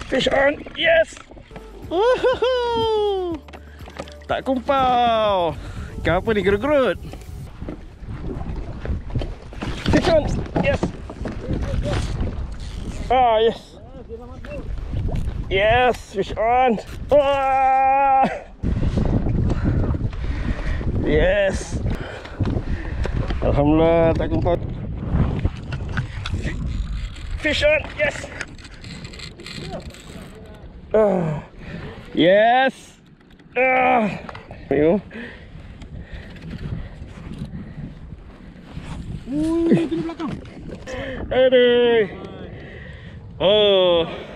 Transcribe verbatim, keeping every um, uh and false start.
Fish on. Yes. Woohoo. Tak kumpau. Ikan apa ni? Gerut-gerut. Fish on. Yes. Ah, yes. Yes, fish on. Ah. Yes. Alhamdulillah tak kumpau. Fish on. Yes. Ah. Yes. Ah. Ayo. Ui, di belakang. Aduh. Oh.